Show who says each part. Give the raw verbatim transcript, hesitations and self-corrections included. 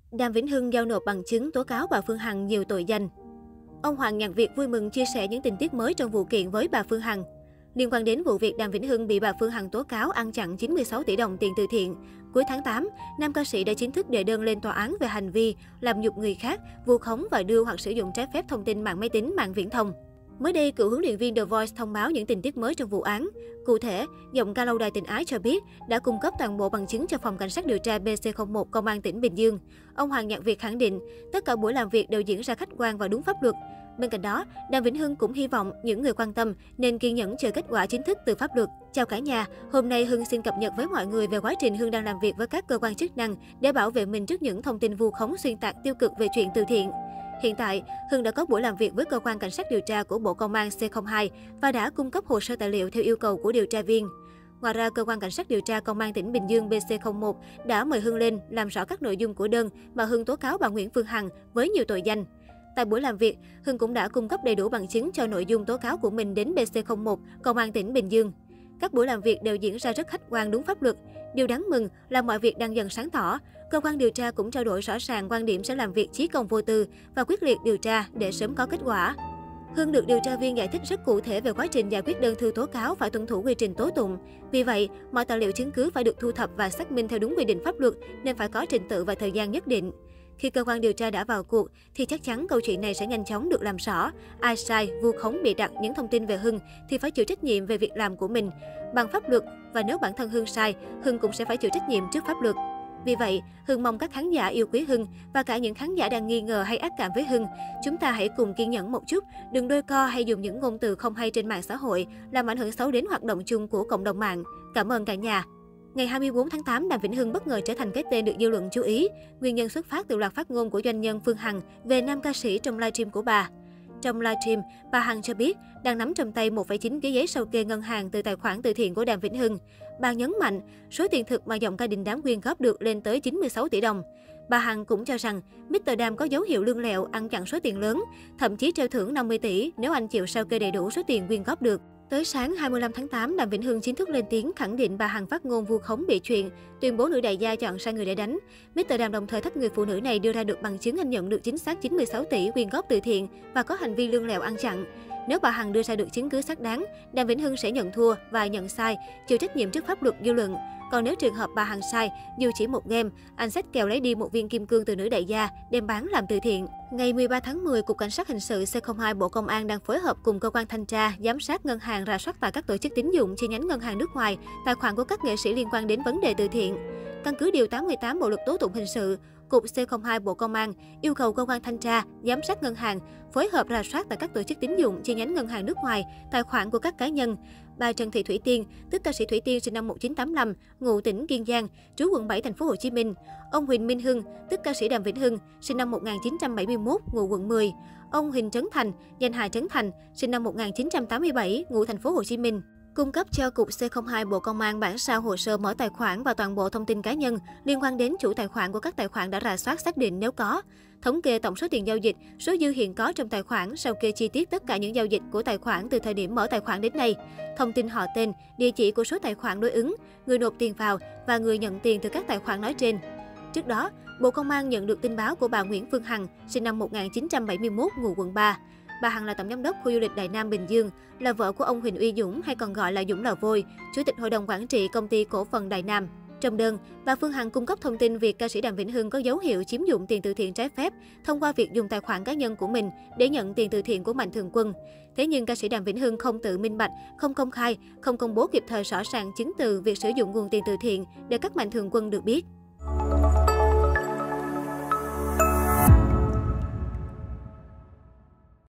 Speaker 1: Đàm Vĩnh Hưng giao nộp bằng chứng tố cáo bà Phương Hằng nhiều tội danh. Ông Hoàng Nhật Việt vui mừng chia sẻ những tình tiết mới trong vụ kiện với bà Phương Hằng. Liên quan đến vụ việc Đàm Vĩnh Hưng bị bà Phương Hằng tố cáo ăn chặn chín mươi sáu tỷ đồng tiền từ thiện, cuối tháng tám, nam ca sĩ đã chính thức đệ đơn lên tòa án về hành vi làm nhục người khác, vu khống và đưa hoặc sử dụng trái phép thông tin mạng máy tính, mạng viễn thông. Mới đây, cựu huấn luyện viên The Voice thông báo những tình tiết mới trong vụ án. Cụ thể, giọng ca lâu đài tình ái cho biết đã cung cấp toàn bộ bằng chứng cho phòng cảnh sát điều tra B C không một Công an tỉnh Bình Dương. Ông Hoàng Nhật Việt khẳng định tất cả buổi làm việc đều diễn ra khách quan và đúng pháp luật. Bên cạnh đó, Đàm Vĩnh Hưng cũng hy vọng những người quan tâm nên kiên nhẫn chờ kết quả chính thức từ pháp luật. Chào cả nhà, hôm nay Hưng xin cập nhật với mọi người về quá trình Hưng đang làm việc với các cơ quan chức năng để bảo vệ mình trước những thông tin vu khống xuyên tạc tiêu cực về chuyện từ thiện. Hiện tại, Hưng đã có buổi làm việc với cơ quan cảnh sát điều tra của Bộ Công an C không hai và đã cung cấp hồ sơ tài liệu theo yêu cầu của điều tra viên. Ngoài ra, cơ quan cảnh sát điều tra Công an tỉnh Bình Dương B C không một đã mời Hưng lên làm rõ các nội dung của đơn mà Hưng tố cáo bà Nguyễn Phương Hằng với nhiều tội danh. Tại buổi làm việc, Hưng cũng đã cung cấp đầy đủ bằng chứng cho nội dung tố cáo của mình đến B C không một, Công an tỉnh Bình Dương. Các buổi làm việc đều diễn ra rất khách quan đúng pháp luật. Điều đáng mừng là mọi việc đang dần sáng tỏ. Cơ quan điều tra cũng trao đổi rõ ràng quan điểm sẽ làm việc chí công vô tư và quyết liệt điều tra để sớm có kết quả. Hưng được điều tra viên giải thích rất cụ thể về quá trình giải quyết đơn thư tố cáo phải tuân thủ quy trình tố tụng. Vì vậy, mọi tài liệu chứng cứ phải được thu thập và xác minh theo đúng quy định pháp luật nên phải có trình tự và thời gian nhất định. Khi cơ quan điều tra đã vào cuộc thì chắc chắn câu chuyện này sẽ nhanh chóng được làm rõ. Ai sai, vu khống bịa đặt những thông tin về Hưng thì phải chịu trách nhiệm về việc làm của mình bằng pháp luật, và nếu bản thân Hưng sai, Hưng cũng sẽ phải chịu trách nhiệm trước pháp luật. Vì vậy, Hưng mong các khán giả yêu quý Hưng và cả những khán giả đang nghi ngờ hay ác cảm với Hưng, chúng ta hãy cùng kiên nhẫn một chút, đừng đôi co hay dùng những ngôn từ không hay trên mạng xã hội làm ảnh hưởng xấu đến hoạt động chung của cộng đồng mạng. Cảm ơn cả nhà. Ngày hai mươi tư tháng tám, Đàm Vĩnh Hưng bất ngờ trở thành cái tên được dư luận chú ý. Nguyên nhân xuất phát từ loạt phát ngôn của doanh nhân Phương Hằng về nam ca sĩ trong livestream của bà. Trong livestream, bà Hằng cho biết đang nắm trong tay một phẩy chín cái giấy sao kê ngân hàng từ tài khoản từ thiện của Đàm Vĩnh Hưng. Bà nhấn mạnh số tiền thực mà giọng ca đình đám quyên góp được lên tới chín mươi sáu tỷ đồng. Bà Hằng cũng cho rằng mít tơ Đàm có dấu hiệu lương lẹo, ăn chặn số tiền lớn, thậm chí treo thưởng năm mươi tỷ nếu anh chịu sao kê đầy đủ số tiền quyên góp được. Tới sáng hai mươi lăm tháng tám, Đàm Vĩnh Hưng chính thức lên tiếng khẳng định bà Hằng phát ngôn vu khống bị chuyện, tuyên bố nữ đại gia chọn sai người để đánh. mít tơ Đàm đồng thời thách người phụ nữ này đưa ra được bằng chứng anh nhận được chính xác chín mươi sáu tỷ quyên góp từ thiện và có hành vi lương lẹo ăn chặn. Nếu bà Hằng đưa ra được chứng cứ xác đáng, Đàm Vĩnh Hưng sẽ nhận thua và nhận sai, chịu trách nhiệm trước pháp luật dư luận. Còn nếu trường hợp bà Hằng sai, dù chỉ một game, anh xách kèo lấy đi một viên kim cương từ nữ đại gia, đem bán làm từ thiện. Ngày mười ba tháng mười, Cục Cảnh sát Hình sự C không hai Bộ Công an đang phối hợp cùng cơ quan thanh tra, giám sát ngân hàng rà soát tại các tổ chức tín dụng chi nhánh ngân hàng nước ngoài, tài khoản của các nghệ sĩ liên quan đến vấn đề từ thiện. Căn cứ điều tám mươi tám Bộ luật tố tụng hình sự, Cục C không hai Bộ Công an yêu cầu cơ quan thanh tra, giám sát ngân hàng phối hợp rà soát tại các tổ chức tín dụng chi nhánh ngân hàng nước ngoài, tài khoản của các cá nhân. Bà Trần Thị Thủy Tiên, tức ca sĩ Thủy Tiên sinh năm một nghìn chín trăm tám mươi lăm, ngụ tỉnh Kiên Giang, trú quận bảy thành phố Hồ Chí Minh. Ông Huỳnh Minh Hưng, tức ca sĩ Đàm Vĩnh Hưng, sinh năm một nghìn chín trăm bảy mươi mốt, ngụ quận mười. Ông Huỳnh Trấn Thành, danh hài Trấn Thành, sinh năm một nghìn chín trăm tám mươi bảy, ngụ thành phố Hồ Chí Minh. Cung cấp cho Cục C không hai Bộ Công an bản sao hồ sơ mở tài khoản và toàn bộ thông tin cá nhân liên quan đến chủ tài khoản của các tài khoản đã rà soát xác định nếu có. Thống kê tổng số tiền giao dịch, số dư hiện có trong tài khoản, sao kê chi tiết tất cả những giao dịch của tài khoản từ thời điểm mở tài khoản đến nay. Thông tin họ tên, địa chỉ của số tài khoản đối ứng, người nộp tiền vào và người nhận tiền từ các tài khoản nói trên. Trước đó, Bộ Công an nhận được tin báo của bà Nguyễn Phương Hằng, sinh năm một nghìn chín trăm bảy mươi mốt, ngụ quận ba. Bà Hằng là tổng giám đốc khu du lịch Đại Nam Bình Dương, là vợ của ông Huỳnh Uy Dũng hay còn gọi là Dũng Lò Vôi, chủ tịch hội đồng quản trị công ty cổ phần Đại Nam. Trong đơn, bà Phương Hằng cung cấp thông tin việc ca sĩ Đàm Vĩnh Hưng có dấu hiệu chiếm dụng tiền từ thiện trái phép thông qua việc dùng tài khoản cá nhân của mình để nhận tiền từ thiện của Mạnh Thường Quân. Thế nhưng ca sĩ Đàm Vĩnh Hưng không tự minh bạch, không công khai, không công bố kịp thời rõ ràng chứng từ việc sử dụng nguồn tiền từ thiện để các Mạnh Thường Quân được biết.